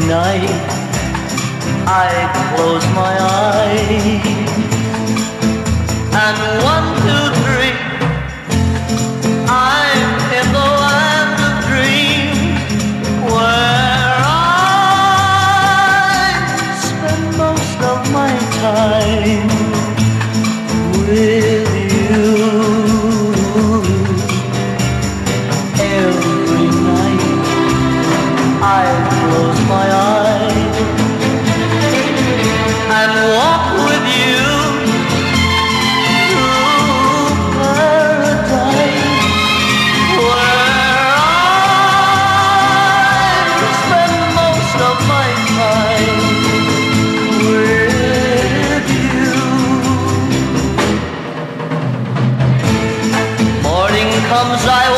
night I close my eyes, and 1, 2, 3, I'm in the land of dreams, where I spend most of my time with you. Every night I close my eyes and walk with you through paradise, where I spend most of my time with you. Morning comes, I